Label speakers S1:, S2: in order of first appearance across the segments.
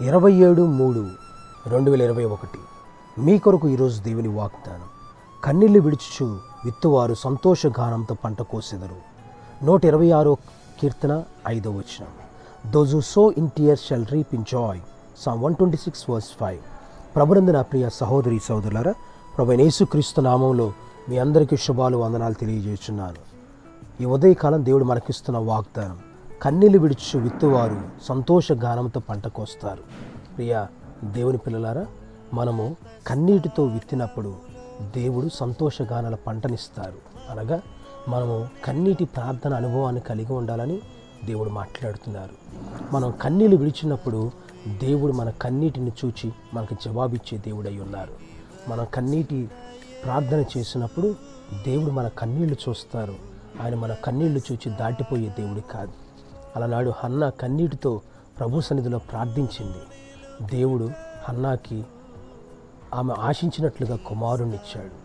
S1: 27/3/2021 మీ కొరకు ఈరోజు దేవుని వాగ్దానం. కన్నీళ్లు విడిచుచు విత్తువారు సంతోషగానంతో పంట కోసెదరు. 126 కీర్తన 5వ వచనం. Those who sow in tears shall reap in joy. Psalm 126:5. ప్రభునందు నా ప్రియ సహోదరి సహోదరులారా, ప్రభువైన యేసుక్రీస్తు నామంలో మీ అందరికీ శుభాలు వందనాలు తెలియజేస్తున్నాను. ఈ ఉదయకాలం దేవుడు మనకిస్తున్న వాగ్దానం, కన్నీళ్లు విడిచి విత్తువారు సంతోష గానంతో పంట కోస్తారు. ప్రియ దేవుని పిల్లలారా, మనము కన్నీటితో విత్తినప్పుడు దేవుడు సంతోషగానాల పంటనిస్తారు. అనగా మనము కన్నీటి ప్రార్థన అనుభవాన్ని కలిగి ఉండాలని దేవుడు మాట్లాడుతున్నారు. మనం కన్నీళ్లు విడిచినప్పుడు దేవుడు మన కన్నీటిని చూచి మనకు జవాబిచ్చే దేవుడై ఉన్నారు. మనం కన్నీటి ప్రార్థన చేసినప్పుడు దేవుడు మన కన్నీళ్లు చూస్తారు. ఆయన మన కన్నీళ్లు చూచి దాటిపోయే దేవుడు కాదు. అలనాడు హన్నా కన్నీటితో ప్రభు సన్నిధిలో ప్రార్థించింది. దేవుడు హన్నాకి ఆమె ఆశించినట్లుగా కుమారుణ్ణి ఇచ్చాడు.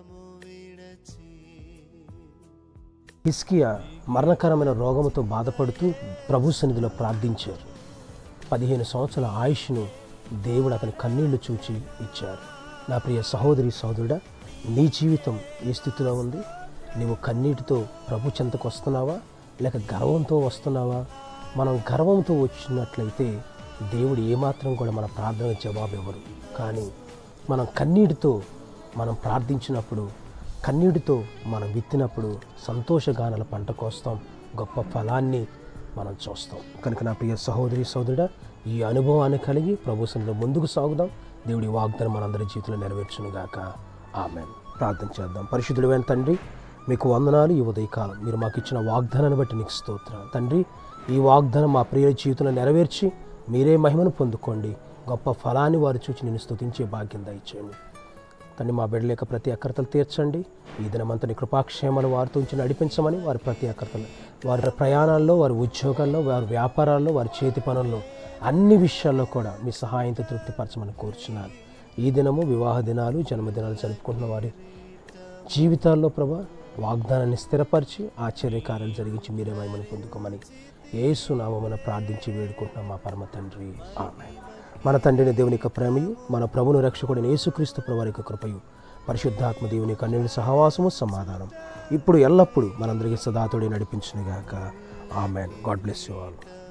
S1: హిజ్కియా మరణకరమైన రోగముతో బాధపడుతూ ప్రభు సన్నిధిలో ప్రార్థించారు. 15 సంవత్సరాల ఆయుష్ను దేవుడు అతని కన్నీళ్లు చూచి ఇచ్చారు. నా ప్రియ సహోదరి సహోదరుడా, నీ జీవితం ఏ స్థితిలో ఉంది? నీవు కన్నీటితో ప్రభు చెంతకు వస్తున్నావా, లేక గర్వంతో వస్తున్నావా? మనం గర్వంతో వచ్చినట్లయితే దేవుడు ఏమాత్రం కూడా మన ప్రార్థనకు జవాబు ఇవ్వరు. కానీ మనం కన్నీటితో మనం ప్రార్థించినప్పుడు, కన్నీటితో మనం విత్తినప్పుడు సంతోషగానాల పంట కోస్తాం, గొప్ప ఫలాన్ని మనం చూస్తాం. కనుక నా ప్రియ సహోదరి సహోదరుడా, ఈ అనుభవాన్ని కలిగి ప్రభు సన్నిధిలో ముందుకు సాగుదాం. దేవుడి వాగ్దానం మనందరి జీవితంలో నెరవేర్చునుగాక. ఆమేన్. ప్రార్థన చేద్దాం. పరిశుద్ధుడైన తండ్రి, మీకు వందనాలు. ఈ ఉదయకాలం మీరు మాకు ఇచ్చిన వాగ్దానాన్ని బట్టి నీకు స్తోత్రాలు తండ్రి. ఈ వాగ్దానం మా ప్రియుల జీవితంలో నెరవేర్చి మీరే మహిమను పొందుకోండి. గొప్ప ఫలాన్ని వారు చూచి నేను స్తుతించే భాగ్యం దయచేయండి తండ్రి. మా బిడ్డల యొక్క ప్రతి అక్కరతలు తీర్చండి. ఈ దినమంతని కృపాక్షేమాలు వారితో ఉంచి నడిపించమని, వారి ప్రతి అక్కరతలు, వారి ప్రయాణాల్లో, వారి ఉద్యోగాల్లో, వారి వ్యాపారాల్లో, వారి చేతి పనుల్లో, అన్ని విషయాల్లో కూడా మీ సహాయంతో తృప్తిపరచమని కోరుచున్నాను. ఈ దినము వివాహ దినాలు, జన్మదినాలు జరుపుకుంటున్న వారి జీవితాల్లో ప్రభా వాగ్దానాన్ని స్థిరపరిచి ఆశ్చర్యకార్యాలు జరిగించి మీరే మహిమను పొందుకోమని యేసు నామమున ప్రార్థించి వేడుకుంటున్నాం మా పరమ తండ్రి. ఆమేన్. మన తండ్రిని దేవుని యొక్క ప్రేమయు, మన ప్రభువును రక్షకుడైన యేసుక్రీస్తు ప్రభువారి యొక్క కృపయు, పరిశుద్ధాత్మ దేవుని యొక్క అన్యోన్య సహవాసము, సమాధానం ఇప్పుడు ఎల్లప్పుడూ మనందరికీ సదాతోడే నడిపించునుగాక. Amen. God bless you all.